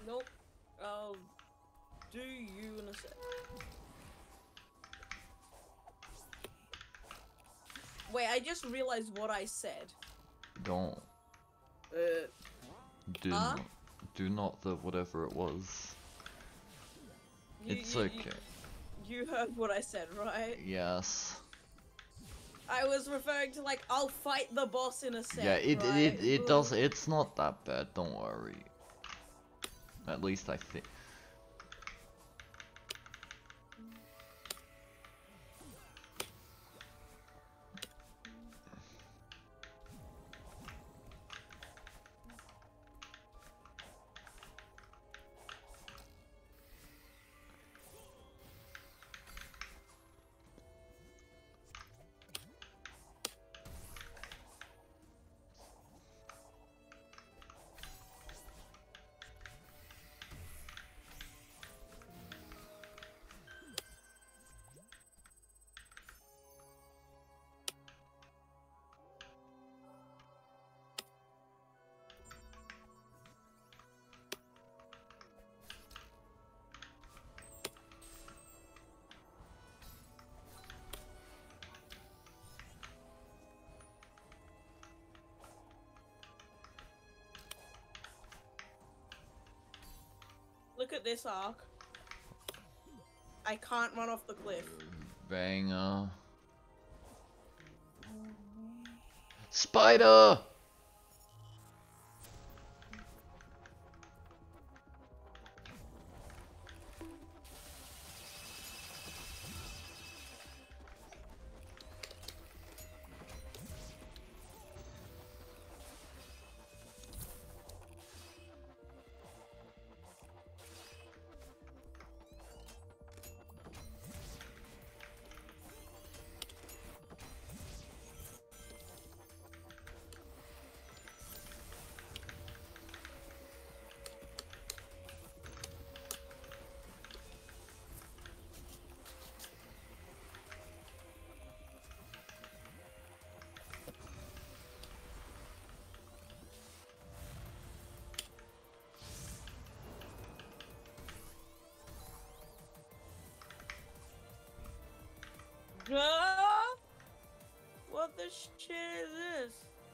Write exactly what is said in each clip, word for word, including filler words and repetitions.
Nope. I'll do you in a sec. Wait, I just realized what I said. Don't. Uh. Do Huh? not. Do not the whatever it was. You, It's you, okay. You, you heard what I said, right? Yes. I was referring to like, I'll fight the boss in a sec. Yeah, it right? it it does. It's not that bad. Don't worry. At least I think. Look at this arc. I can't run off the cliff. Banger. Spider! Ah! What the shit is this?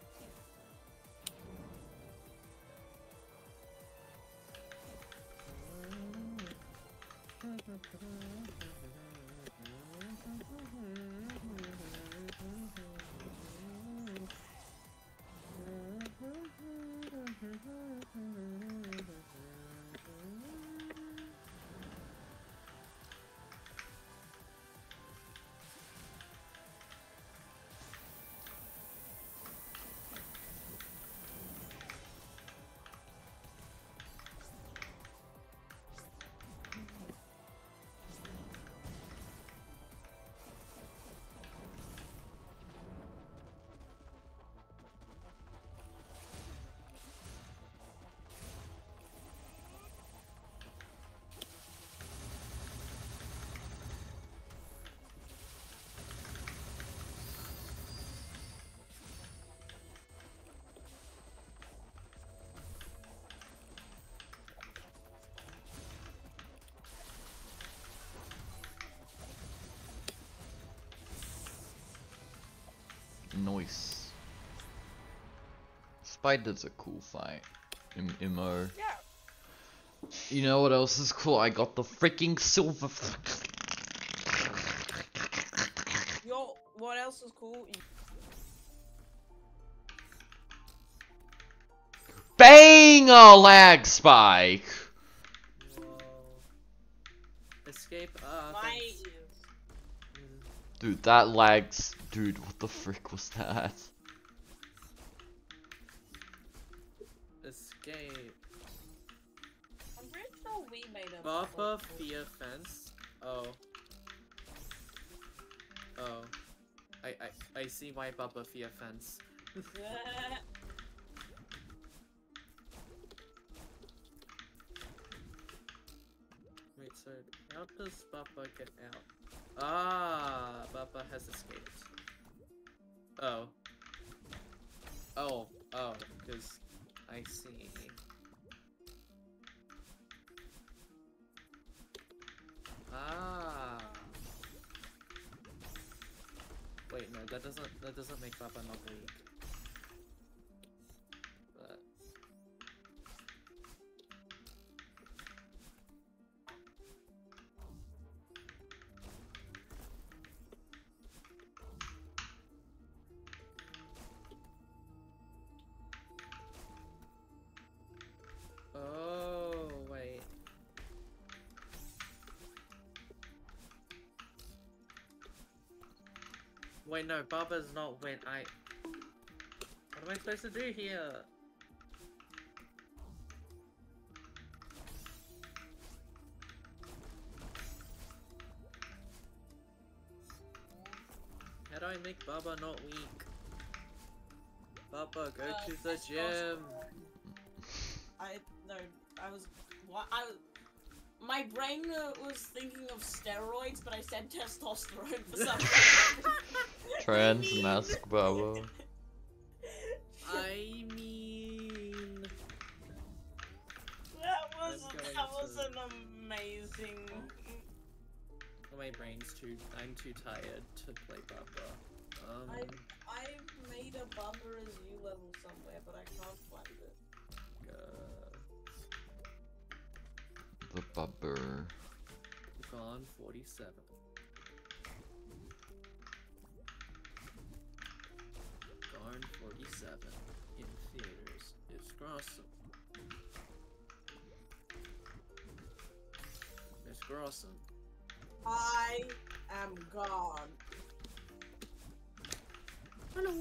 Nice. Spider's a cool fight. Im Immo. Yeah. You know what else is cool? I got the freaking silver. Yo, what else is cool? Banger lag spike. Whoa. Escape. Uh, My thanks. ears. Dude, that lags. Dude, what the frick was that? Escape. I'm pretty sure we made a Buffa Fia Fence. Oh. Oh. I I I see why Bubba Fia Fence. Wait, so how does Bubba get out? Ah, Bubba has escaped. Oh. Oh, oh, because I see. wait, no, that doesn't that doesn't make Baba not weak. But oh wait. Wait, no, Baba's not when I... What am I supposed to do here? How do I make Baba not weak? Baba, go Uh, to the gym! I no, I was what I was. My brain uh, was thinking of steroids, but I said testosterone for some reason. Trans mask Baba. I mean... That was I'm going that was to- an amazing. My brain's too... I'm too tired to play Baba. Um... I I made a Baba as you level somewhere, but I can't find it. Uh, The bubber. gone forty-seven. Gone forty-seven. In theaters. It's Grossum. Miss Grossum. I am gone. Hello.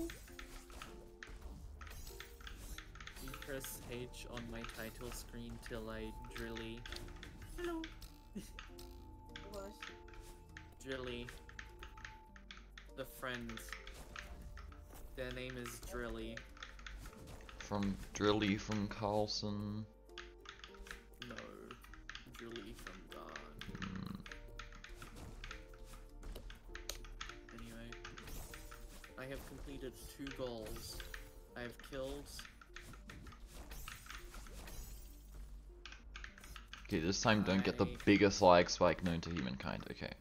You press H on my title screen till I drilly. Hello. What? Drilly. The friends. Their name is Drilly. From Drilly from Carlson. No. Drilly from God. Hmm. Anyway. I have completed two goals. I have killed... Okay, this time don't get the I- biggest lag spike known to humankind, okay.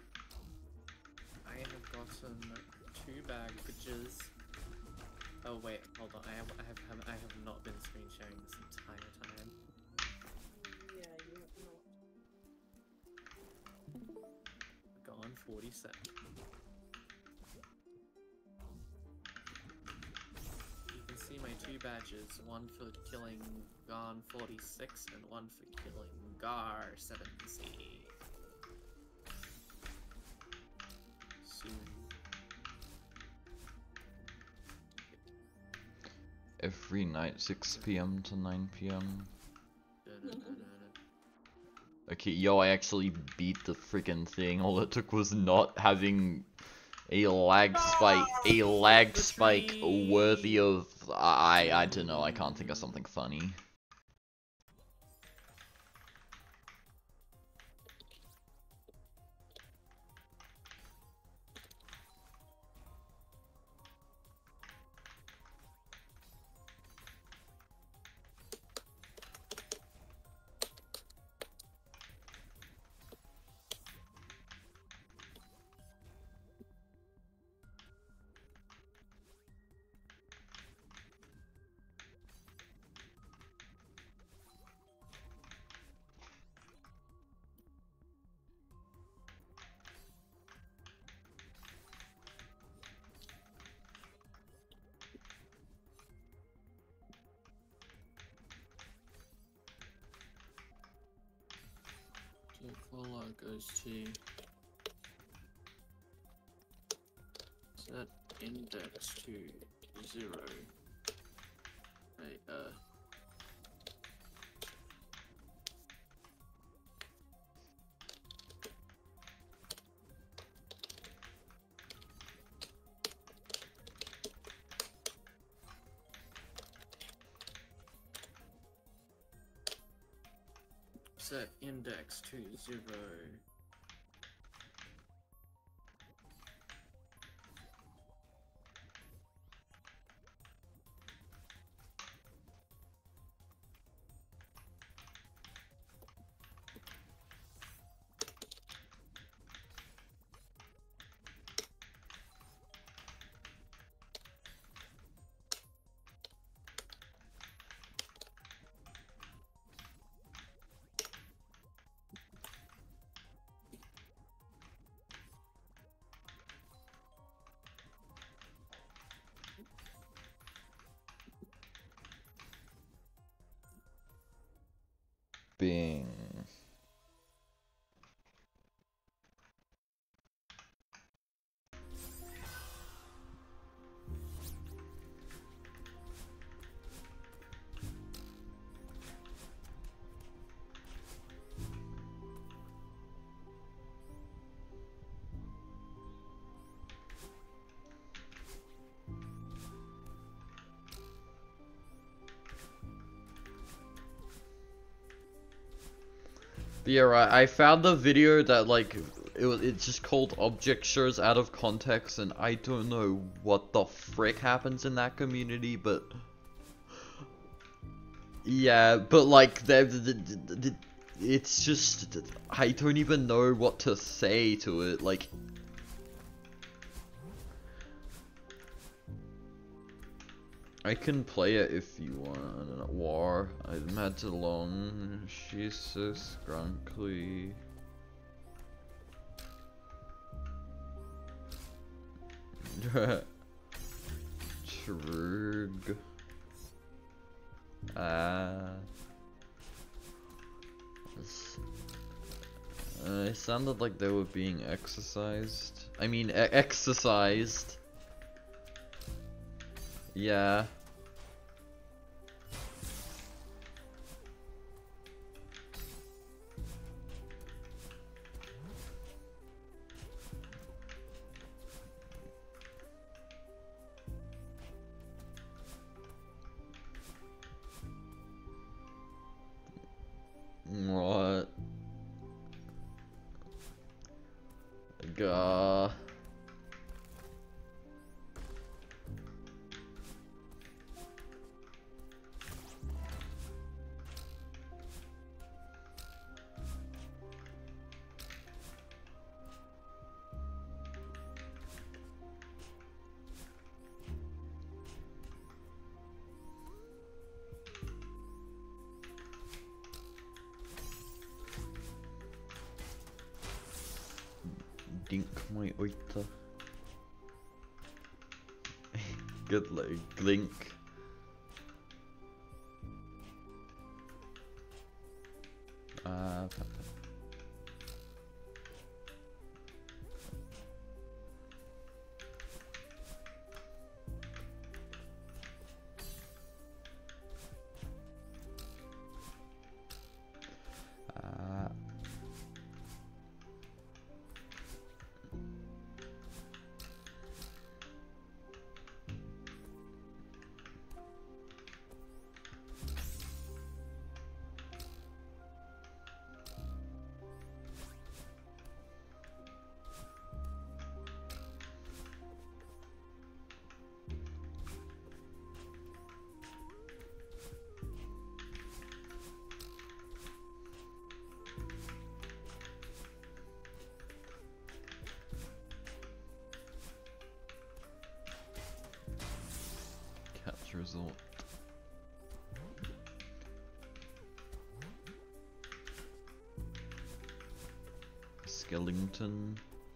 I have gotten two baggages. Oh wait, hold on. I have, I have, have I have not been screen sharing this entire time. Yeah, you have not. Gone forty-seven. You can see my two badges, one for killing Gone forty-six and one for killing Gar seven C. Soon. Every night six p m to nine p m Okay, yo, I actually beat the freaking thing. All it took was not having a lag spike, a lag The spike tree. worthy of. I, I don't know. I can't think of something funny. So follow goes to set index to zero. Wait, uh. Set index to zero. Bing. But yeah, right, I found the video that, like, it was, it's just called Object Shows Out of Context, and I don't know what the frick happens in that community, but... Yeah, but, like, it's just... I don't even know what to say to it, like... I can play it if you want. War. I'm mad too long. She's so scrunkly. Trug. Ah. Uh, it sounded like they were being exercised. I mean, e exercised. Yeah. What? Gah. Dink my oita. Good like glink. Uh, uh, catch result. Skellington.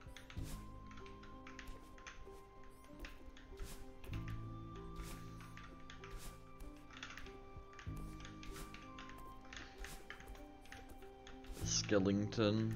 Skellington.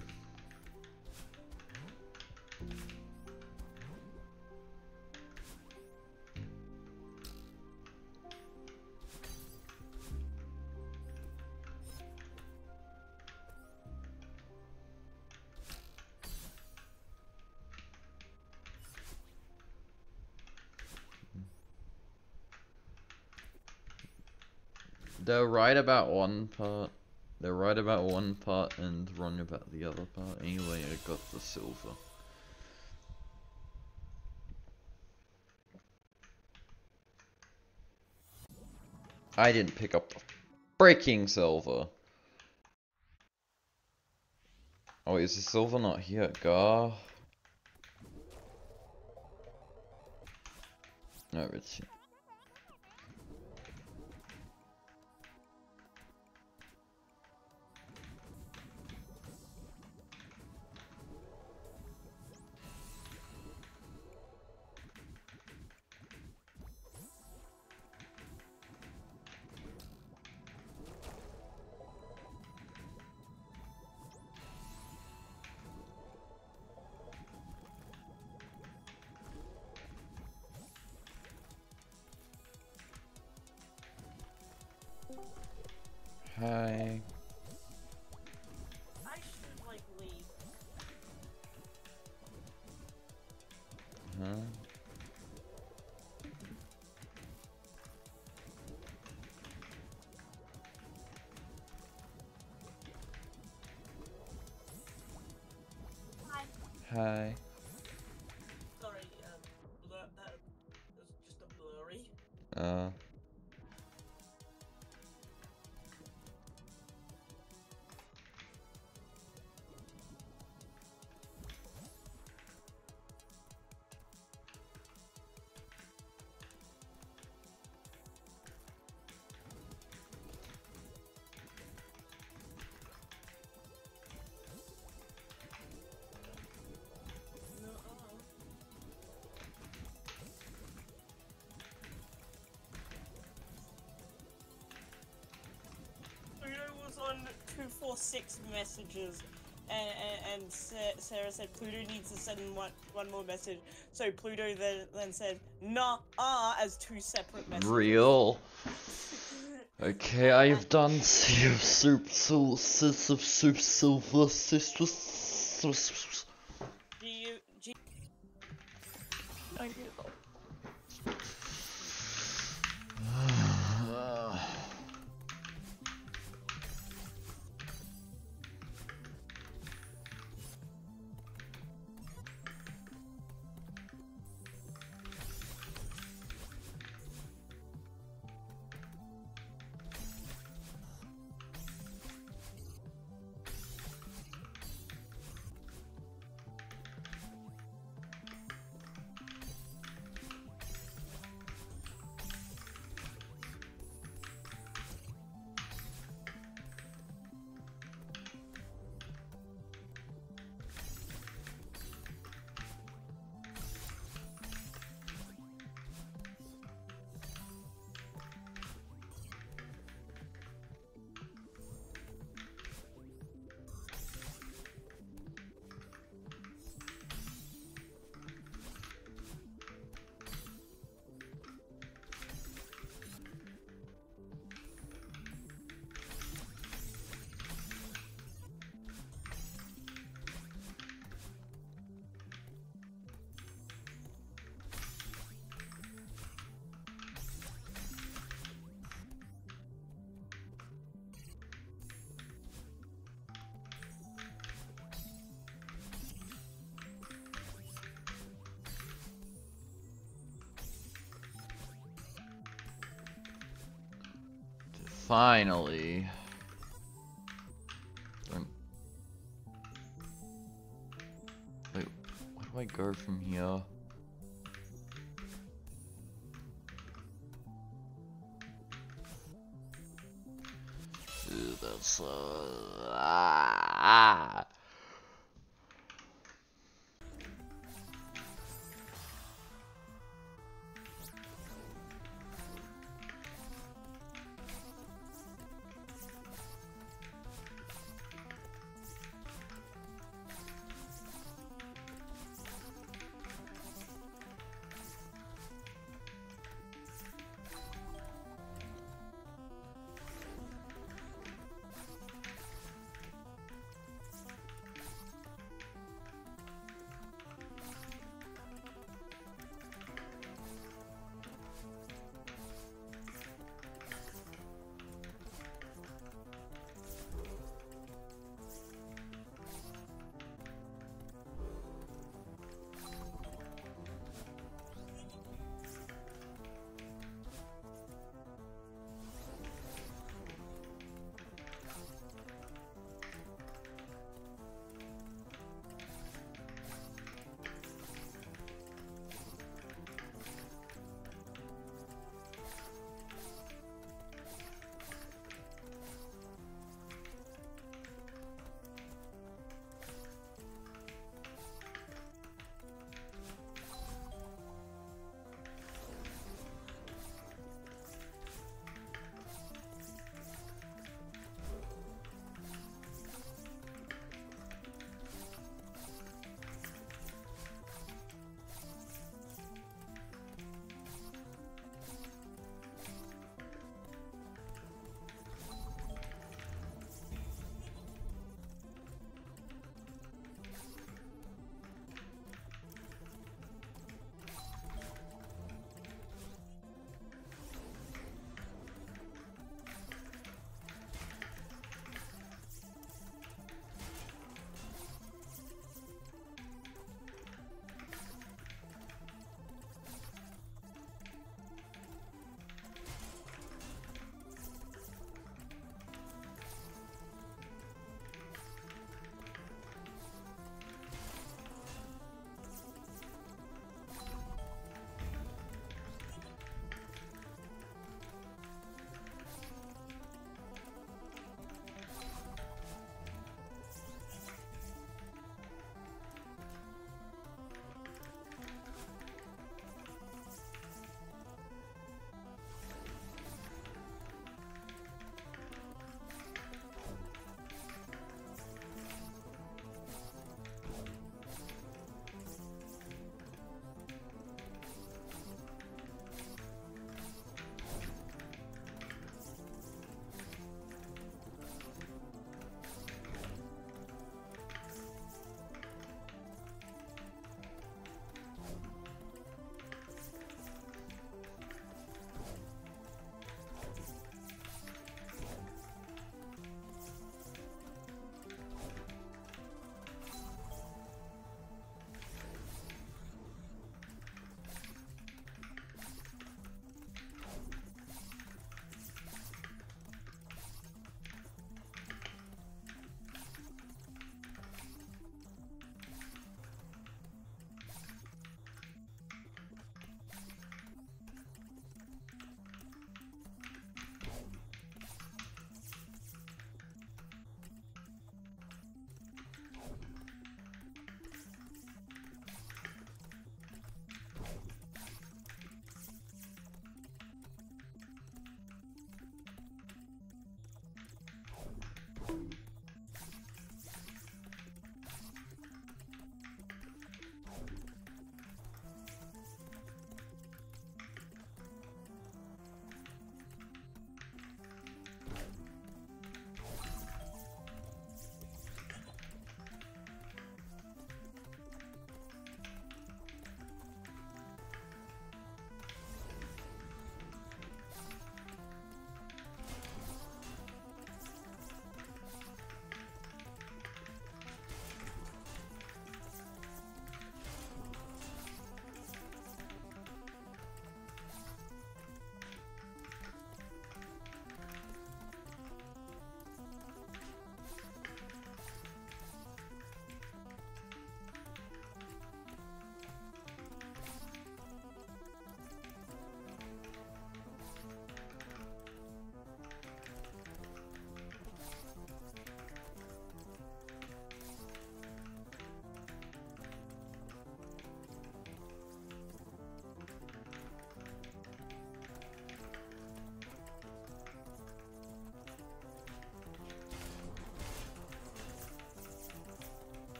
They're right about one part. They're right about one part and wrong about the other part. Anyway, I got the silver. I didn't pick up the freaking silver. Oh, is the silver not here? Gah. No, it's here. Hi. I should like leave. Huh? Hi. Hi. Sorry, um, blur, that was just a blurry. Uh. No, uh-uh. Pluto was on two four six messages, and, and, and Sa- Sarah said Pluto needs to send one, one more message. So Pluto then, then said, nah, ah, as two separate messages. Real. Okay, Uh, I've done Sea of Soup, Sil, Sis of Soup, Silver, Sisters. Do you, do you... I need help. Finally. Um, Wait, where do I go from here? Dude, that's uh, ah.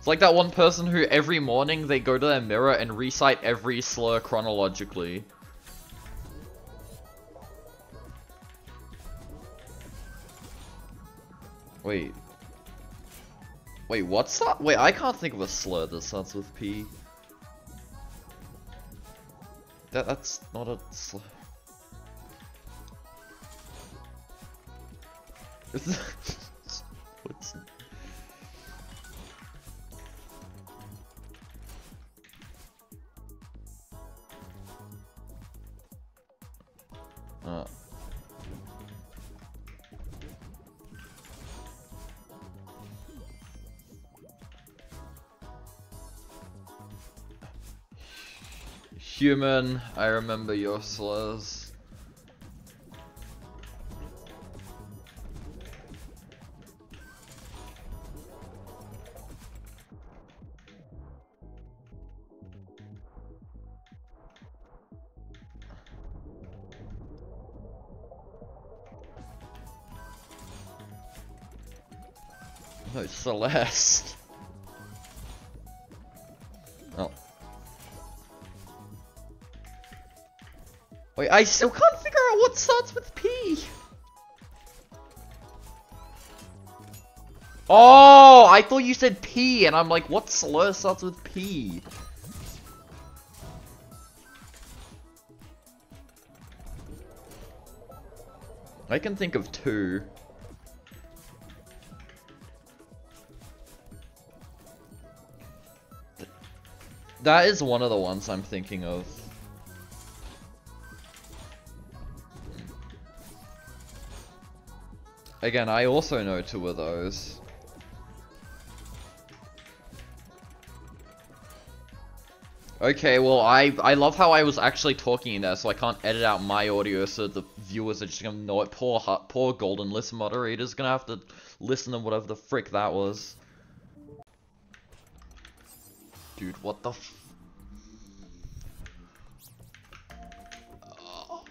It's like that one person who every morning they go to their mirror and recite every slur chronologically. Wait. Wait, what's that? Wait, I can't think of a slur that starts with P. That, that's not a slur. What's... Uh. Human, I remember your slurs. No, Celeste. Oh. Wait, I still can't figure out what starts with P. Oh, I thought you said P, and I'm like, what slur starts with P? I can think of two. That is one of the ones I'm thinking of. Again, I also know two of those. Okay, well, I I love how I was actually talking in there, so I can't edit out my audio, so the viewers are just gonna know it. Poor, poor Golden List moderator's gonna have to listen to whatever the frick that was. Dude, what the f- oh.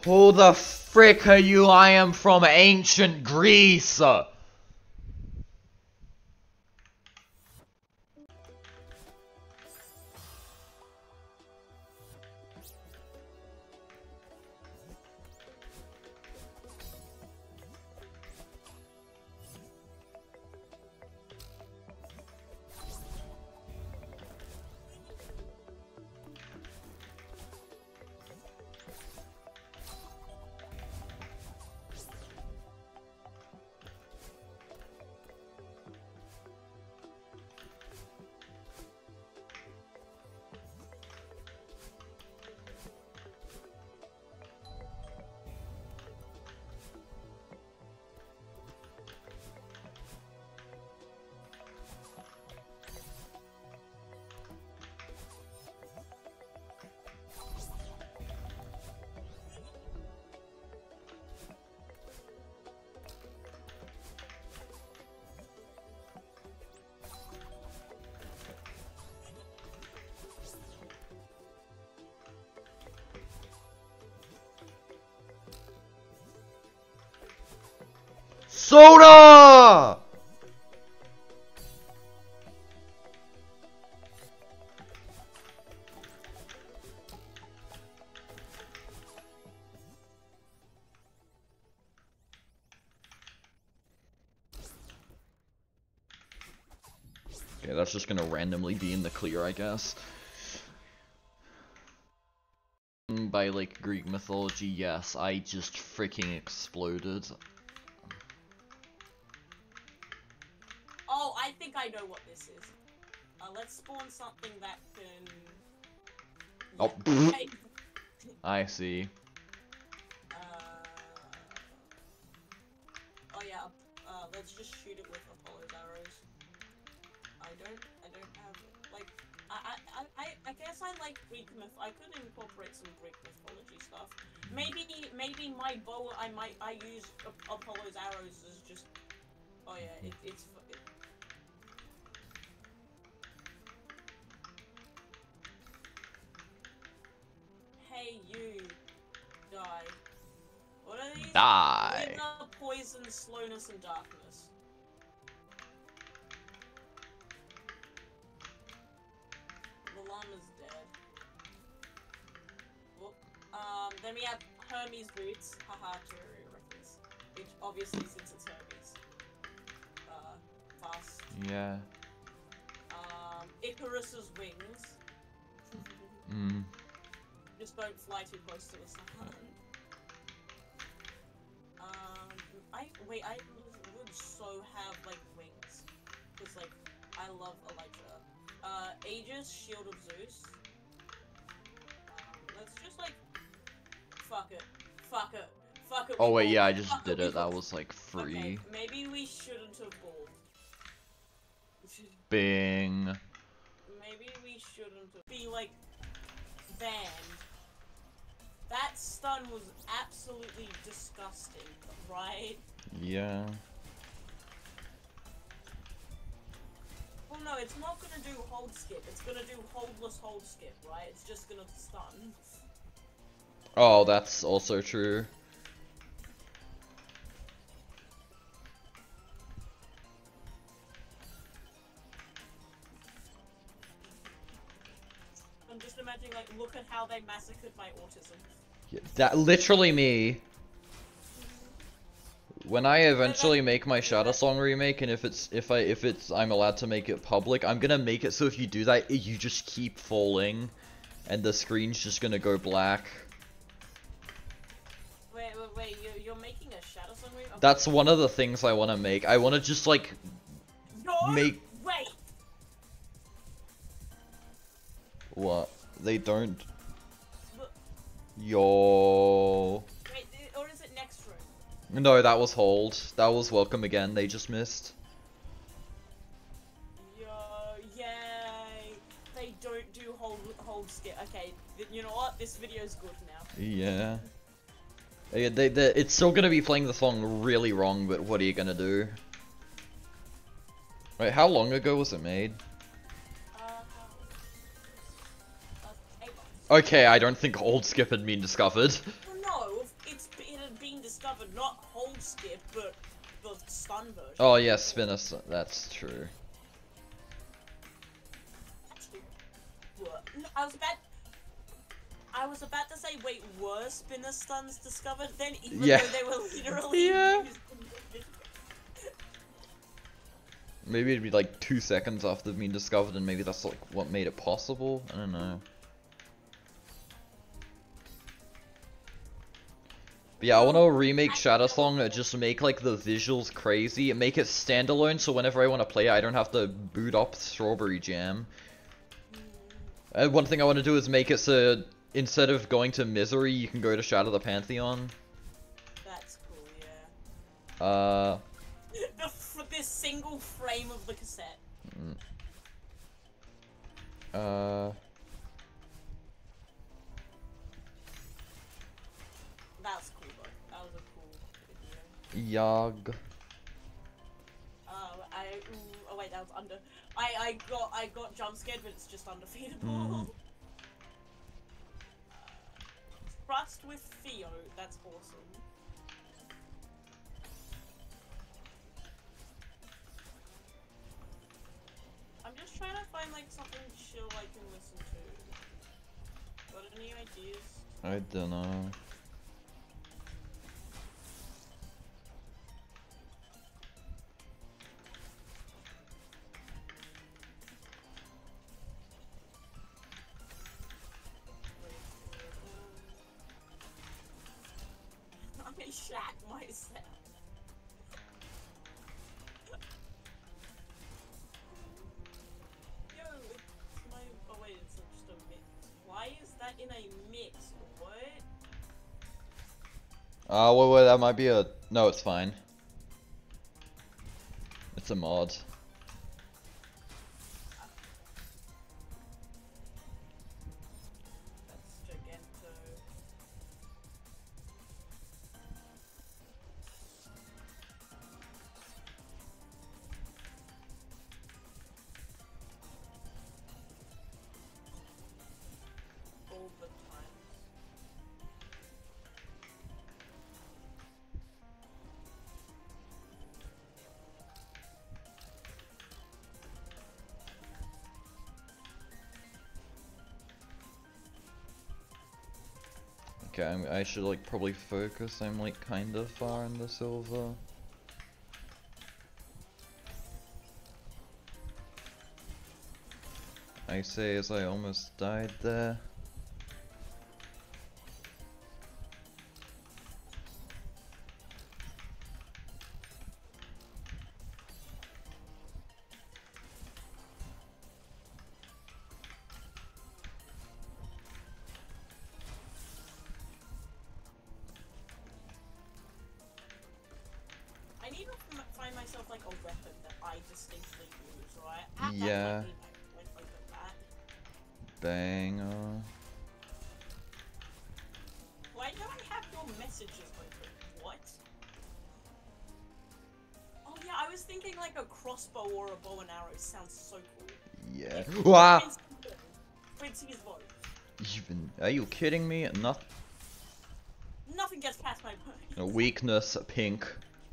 Who the frick are you? I am from ancient Greece. Soda! Okay, that's just gonna randomly be in the clear, I guess. By, like, Greek mythology, yes, I just freaking exploded. Oh, I think I know what this is. Uh, let's spawn something that can... Oh, Yeah, okay. I see. Uh... Oh yeah, uh, let's just shoot it with Apollo's arrows. I don't, I don't have, like, I, I, I, I guess I like Greek myth. I could incorporate some Greek mythology stuff. Maybe, maybe my bow, I might, I use Apollo's arrows as just. Oh yeah, it, it's. It, hey you, die. What are these? Die. Wither, poison, slowness, and darkness. The llama's dead. Whoop. Um, then we have Hermes boots. Haha, Terry reference. Which obviously, since it's Hermes. Uh, fast. Yeah. Um, Icarus's wings. Mm. Just don't fly too close to the sun. Um, I wait. I would so have like wings, cause like I love Elytra. Uh, Aegis, Shield of Zeus. Um, let's just like fuck it, fuck it, fuck it. Oh we wait, balled. yeah, I just Fuck did we it. That balled. was like free. Okay, maybe we shouldn't have balled. Bing. Maybe we shouldn't have be like banned. That stun was absolutely disgusting, right? Yeah. Well, no, it's not gonna do hold skip. It's gonna do holdless hold skip, right? It's just gonna stun. Oh, that's also true. I'm just imagining, like, look at how they massacred my autism. Yeah, that literally me. When I eventually make my Shadowsong remake, and if it's if I if it's I'm allowed to make it public, I'm gonna make it so if you do that, you just keep falling, and the screen's just gonna go black. Wait, wait, wait, you're, you're making a Shadowsong remake? Okay. That's one of the things I want to make. I want to just like No! make. Wait! What? They don't. Look, Yo. wait, or is it next room? No, that was hold. That was welcome again. They just missed. Yo, yay! They don't do hold hold skip. Okay, th you know what? This video's good now. Yeah. They, they, they, it's still gonna be playing the song really wrong, but what are you gonna do? Wait, how long ago was it made? Uh, uh, eight months. Okay, I don't think hold skip had been discovered. Well, no, of discovered, not hold skip, but the stun version. Oh yeah, spinner. That's true. Actually, what? No, I was about. I was about to say, wait, were spinner stuns discovered then, even Yeah. though they were literally Yeah. used in the Maybe it'd be like two seconds after being discovered, and maybe that's like what made it possible. I don't know. But yeah, I want to remake Shattersong, uh, just make like the visuals crazy, and make it standalone, so whenever I want to play it, I don't have to boot up Strawberry Jam. And one thing I want to do is make it so instead of going to Misery, you can go to Shadow the Pantheon. That's cool, yeah. Uh. the f this single frame of the cassette. Mm. Uh. That's cool though. That was a cool video. Yog. Uh, I ooh, oh wait, that was under. I I got I got jump scared, but it's just undefeatable. Mm. Trust with Theo, that's awesome. I'm just trying to find like something chill I can listen to. Got any ideas? I don't know. I shat myself. Yo, it's my. Oh wait, it's just a mix. Why is that in a mix? What? Uh, wait, wait, that might be a... No, it's fine. It's a mod. That's Gigento. All the times. Okay, I'm, I should like probably focus. I'm like kind of far in the silver. I say as I almost died there. I need to f- find myself like a weapon that I distinctly use, right? Ah, that might Yeah. be my point over that. Banger. Why do I have your messages open? What? Oh yeah, I was thinking like a crossbow or a bow and arrow sounds so cool. Yeah. Like, Wow. Quincy- Quincy's bow. Even are you kidding me? Not Nothing gets past my brain. a weakness, pink.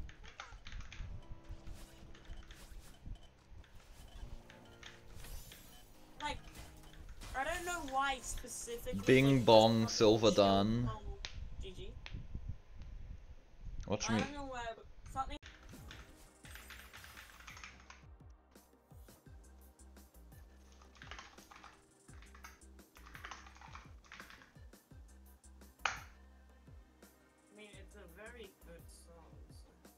Like, I don't know why specifically. Bing like, bong, this silver fucking done. shield- oh, G G. Watch I me. don't know why, but something. I mean, it's a very good song. So.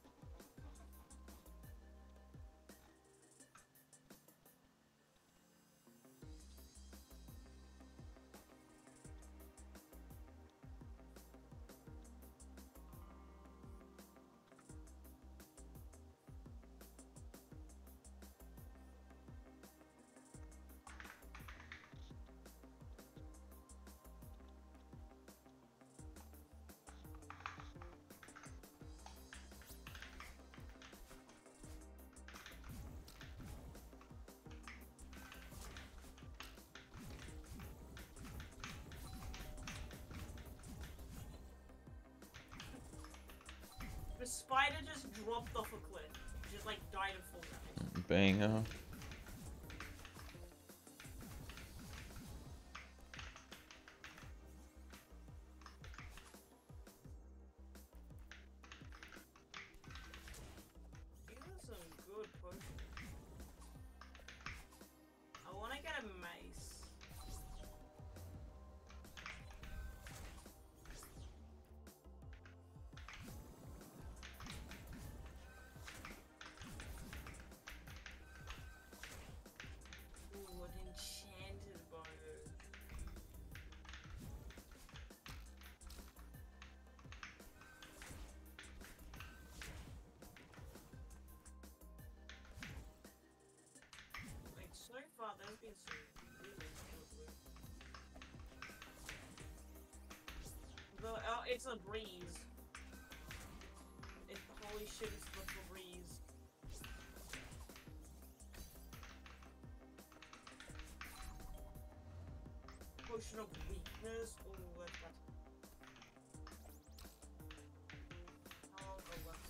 spider just dropped off a cliff. Just like died of full damage. Banger. These are some good potions. I wanna get a mace. Ooh, an enchanted bow. Like, so far, there's been some really good loot. The, uh, it's a breeze. It, holy shit, it's the breeze. Potion of weakness. Oh, that's bad. How long go left?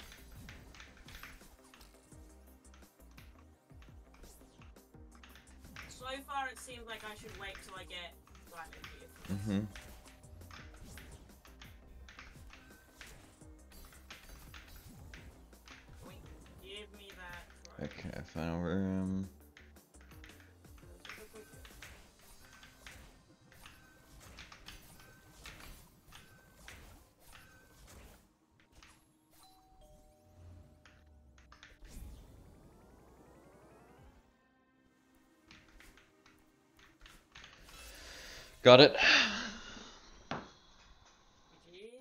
So far, it seems like I should wait till I get diamond here. Mm-hmm. Wait, give me that. Right. Okay, final room. Let's look at it. Got it. G G.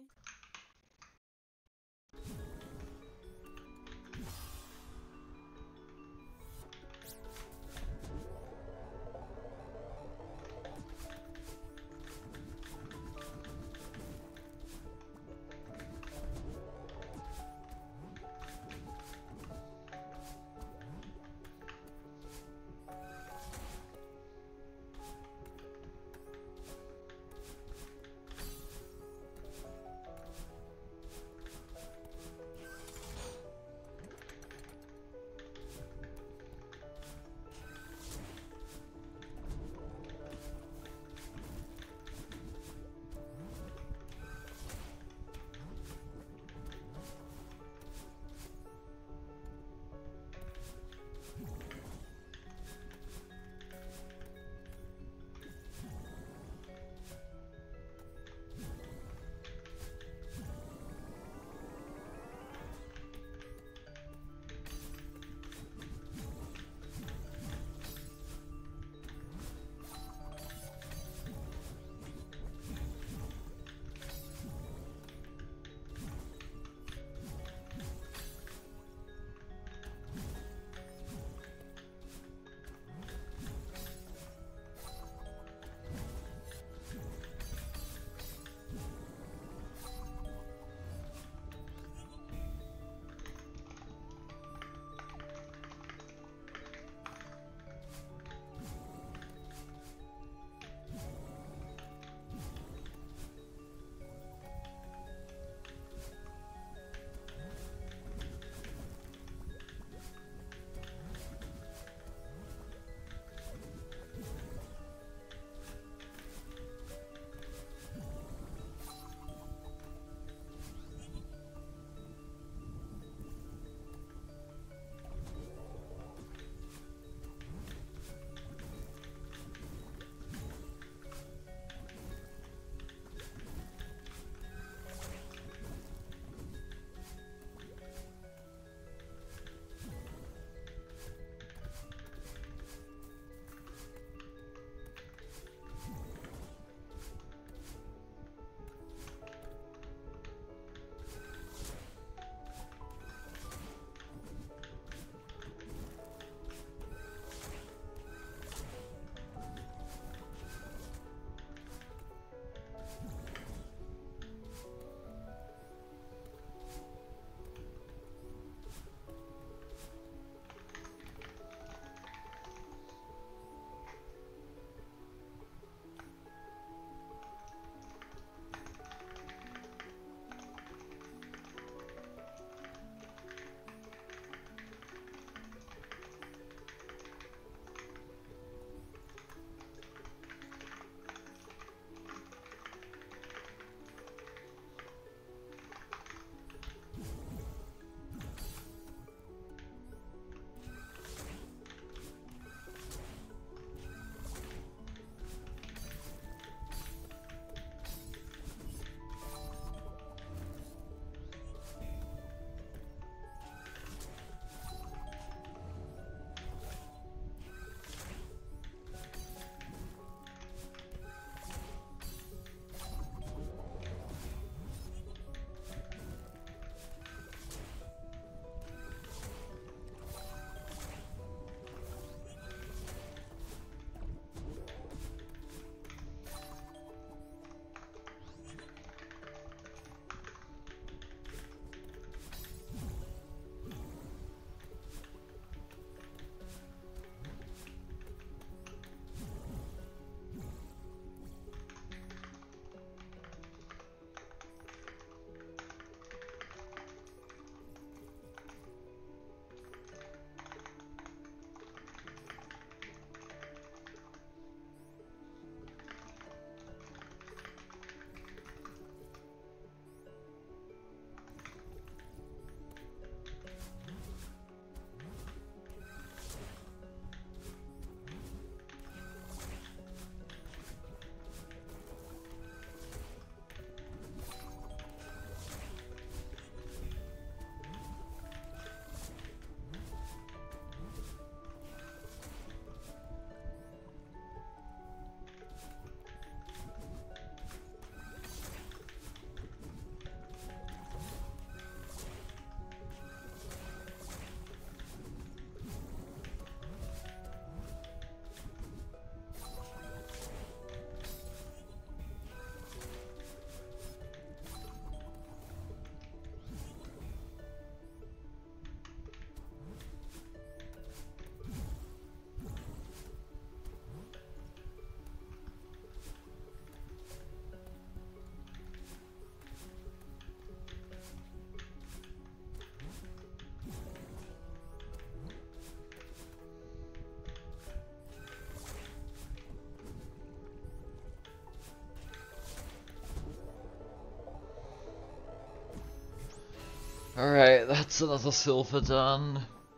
Alright, that's another silver done.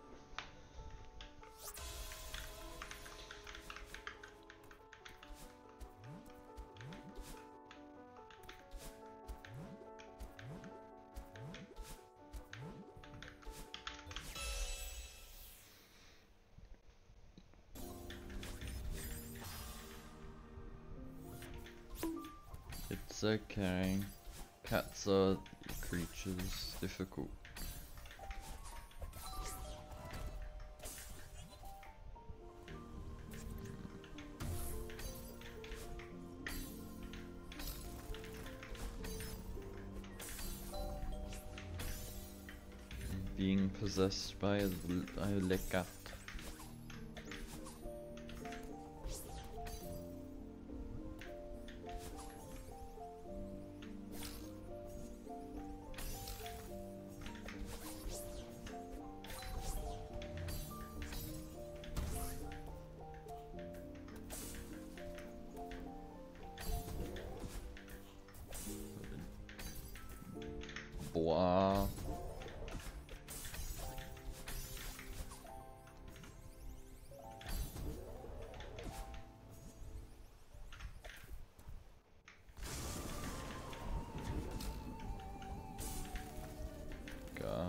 It's okay. Cats are creatures, difficult. Being possessed by a, a le cat. Blah. Gah.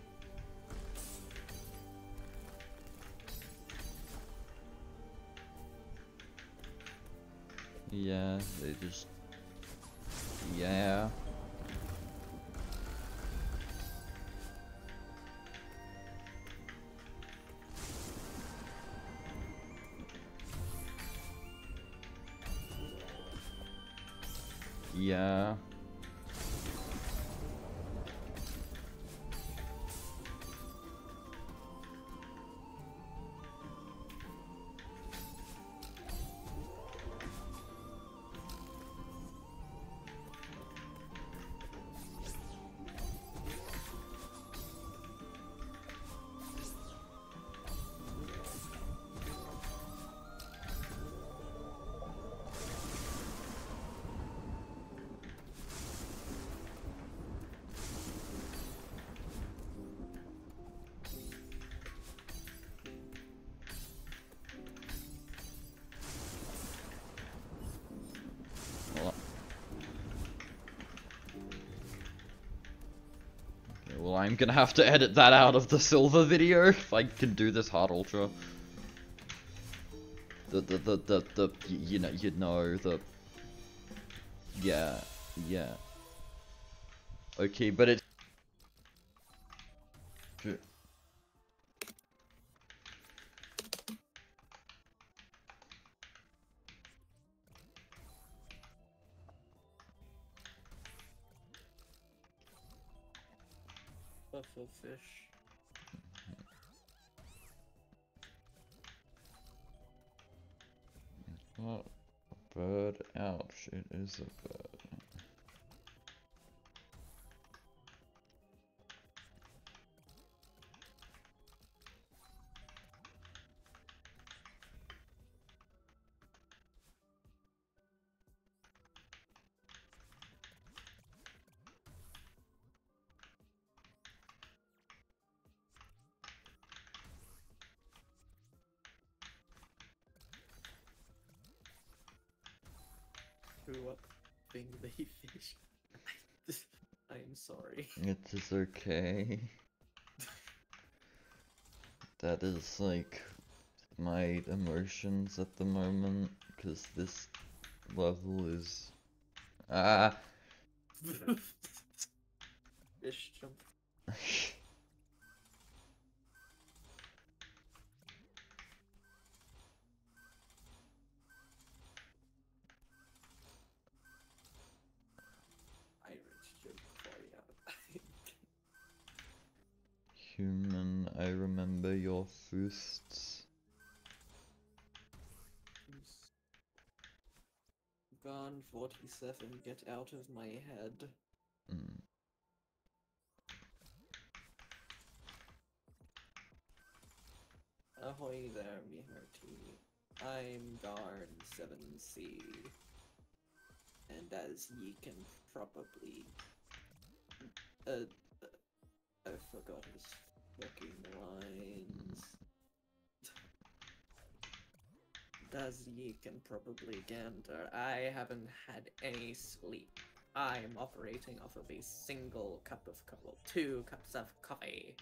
Yeah, they just... Yeah. Yeah. Well, okay, well, I'm gonna have to edit that out of the silver video if I can do this hard ultra. The the the the the y- you know you know the yeah yeah. Okay, but it. Buffalo fish. Not a bird. Ouch! It is a bird. Grew up being the fish. I am sorry. It is okay. That is like my emotions at the moment, because this level is ah. Fish jump. Irish joke for ya. Human, I remember your fists. Gone forty-seven, get out of my head. Mm. Ahoy there, me hearty. I'm Garn seven C. And as ye can probably uh, I forgot his fucking lines. Dazzy can probably gander. I haven't had any sleep. I'm operating off of a single cup of coffee. Well, two cups of coffee.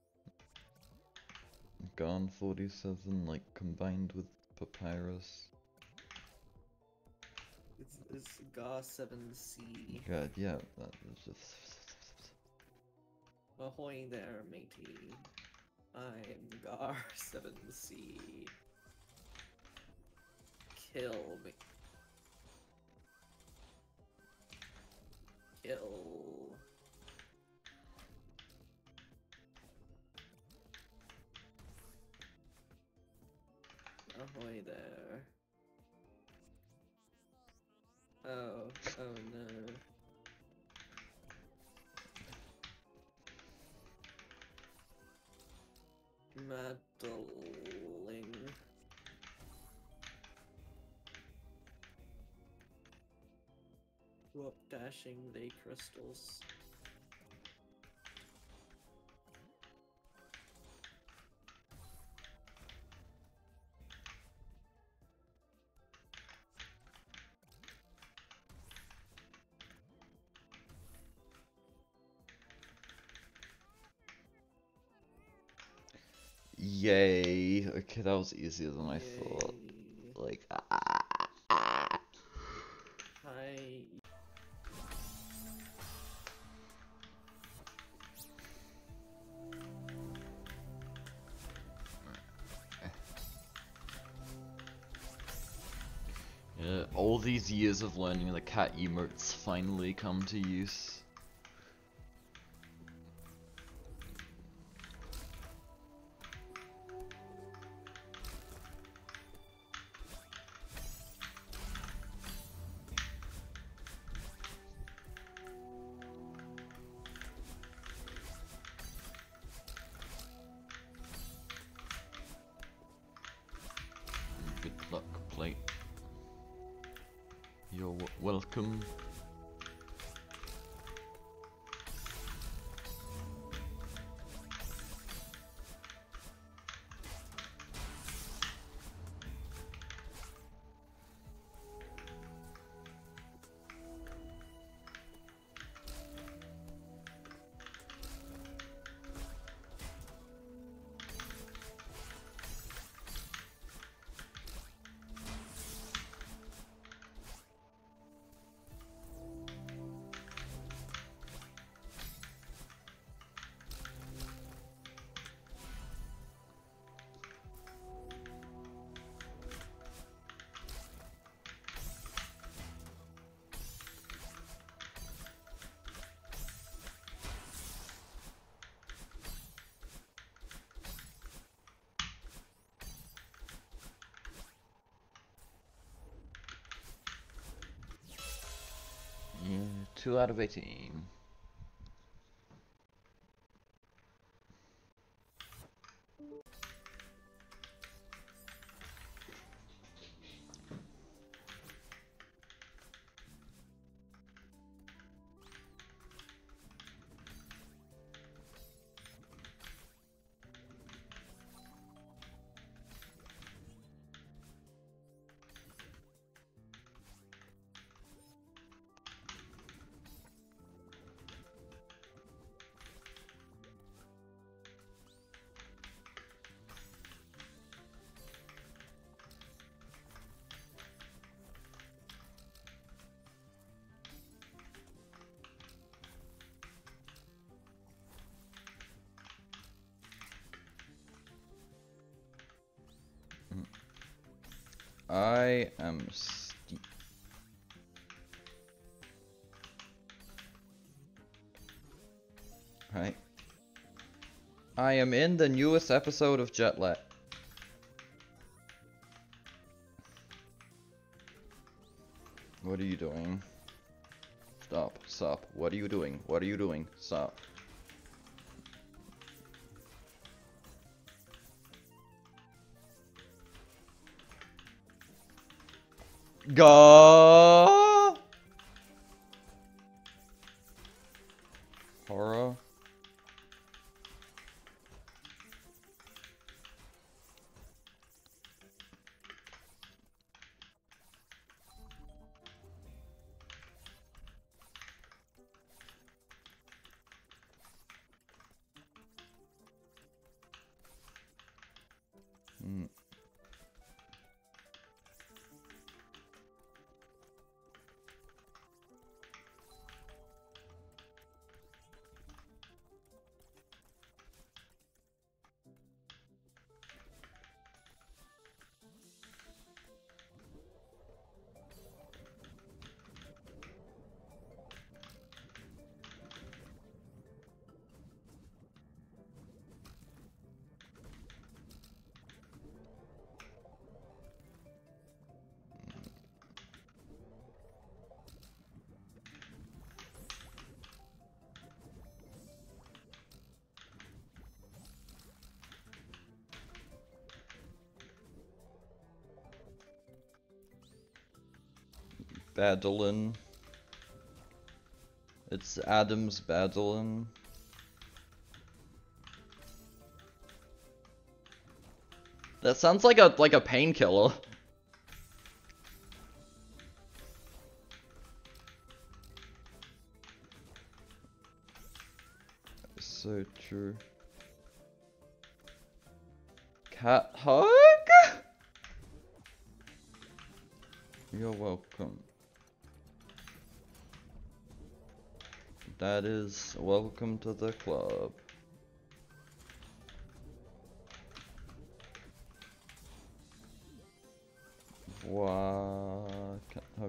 Gone forty-seven, like combined with Papyrus. It's, it's G A seven C. God, yeah, that was just. Ahoy there, matey. I'm G A seven C. Kill me. Kill. Ahoy there. Oh, oh no. Meddling. Whoop dashing the crystals. Yay. Okay, that was easier than I thought. Yay. Like, ah, ah. Hi. Yeah, all these years of learning the cat emotes finally come to use. Good luck, plate. You're w welcome. Yeah, two out of eighteen. I am steep. Right. I am in the newest episode of Jetlet. What are you doing? Stop, stop. What are you doing? What are you doing? Stop. Go. Horror. Badalin. It's Adams Badalin. That sounds like a like a painkiller. So true. Cat hug? You're welcome. That is welcome to the club. What? Cat hug.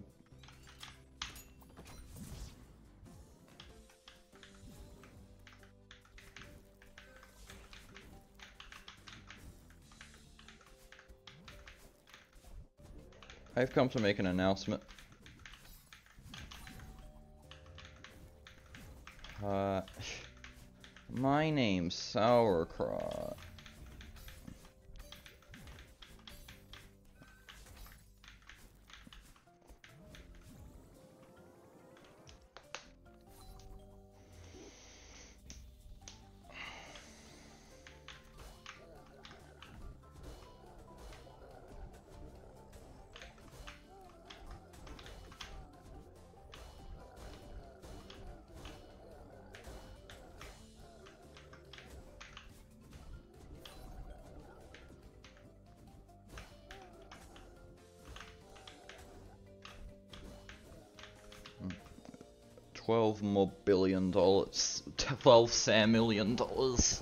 I've come to make an announcement. Uh, my name's Sauerkraut. Twelve more billion dollars. Twelve Sam million dollars.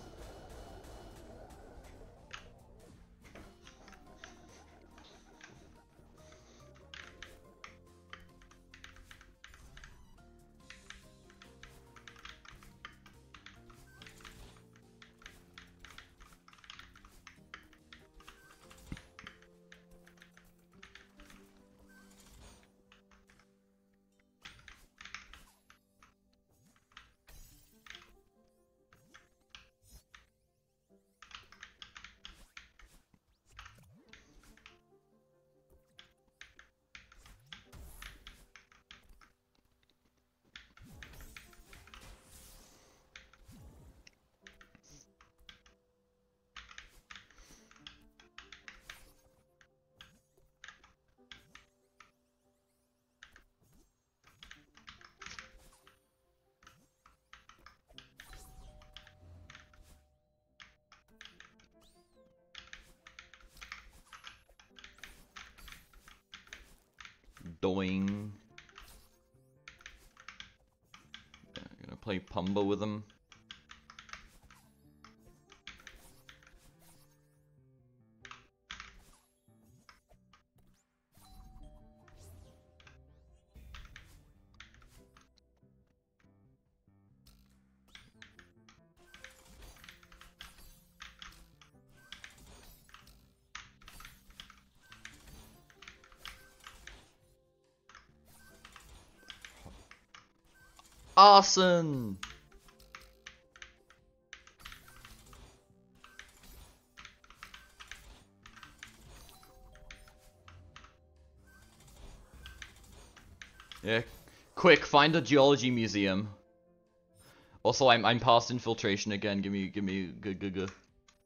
Doing. Yeah, I'm gonna play Pumba with him. Arson! Yeah, quick, find a geology museum. Also, I'm I'm past infiltration again. Give me give me good good good.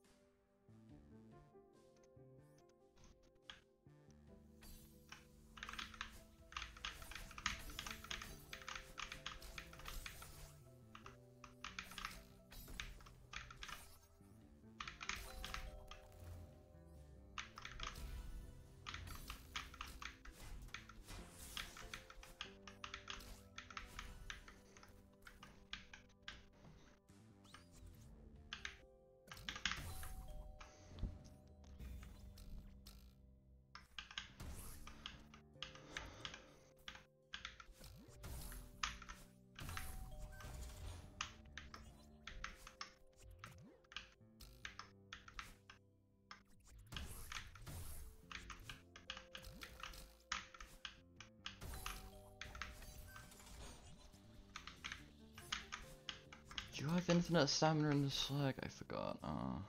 Do you have infinite stamina in this flag? I forgot. Uh.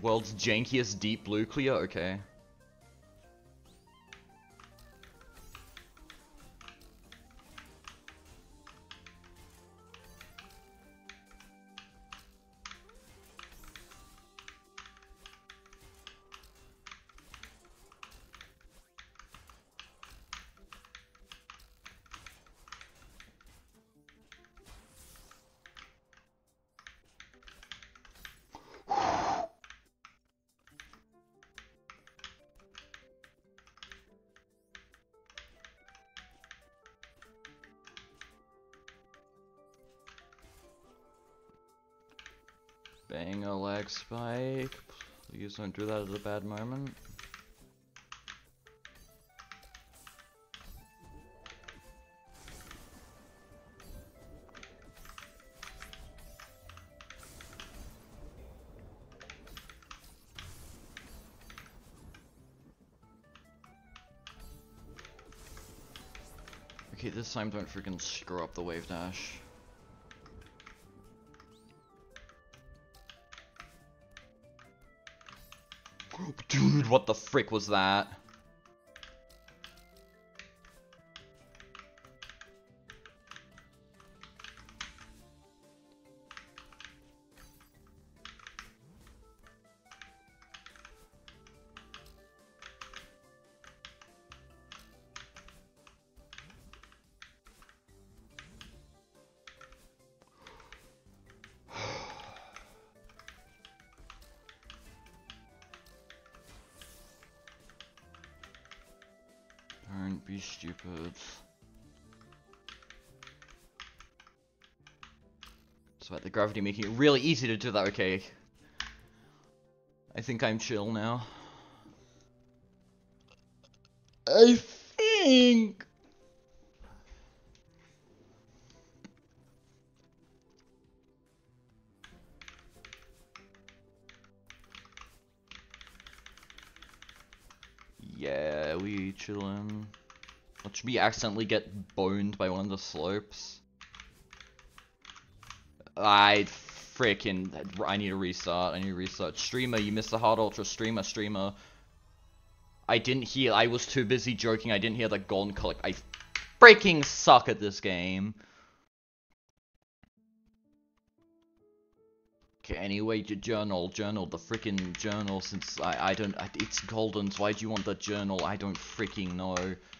World's jankiest deep blue clear? Okay. Bang a lag spike. Please don't do that at a bad moment. Okay, this time don't freaking screw up the wave dash. Dude, what the frick was that? Don't be stupid. It's about the gravity making it really easy to do that, okay. I think I'm chill now. I think... Yeah, we chillin'. Watch me accidentally get boned by one of the slopes. I freaking I need to restart. I need to restart. Streamer, you missed the hard ultra. Streamer, streamer. I didn't hear. I was too busy joking. I didn't hear the golden collect. I freaking suck at this game. Okay, anyway, your journal, journal, the freaking journal. Since I, I don't, I, it's Golden's. Why do you want the journal? I don't freaking know.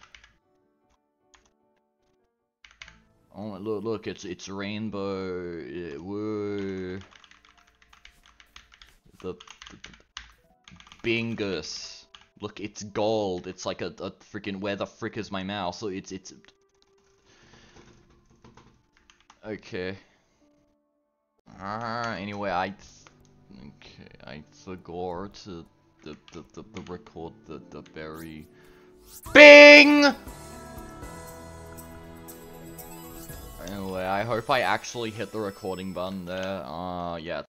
Oh, look, look, it's it's rainbow. Uh, whoa. The, the, the Bingus. Look, it's gold. It's like a, a freaking. Where the frick is my mouse? So it's it's. Okay. Ah, anyway, I. Okay, I forgot to the the the, the record the the very. Bing. Anyway, I hope I actually hit the recording button there. Uh, yeah.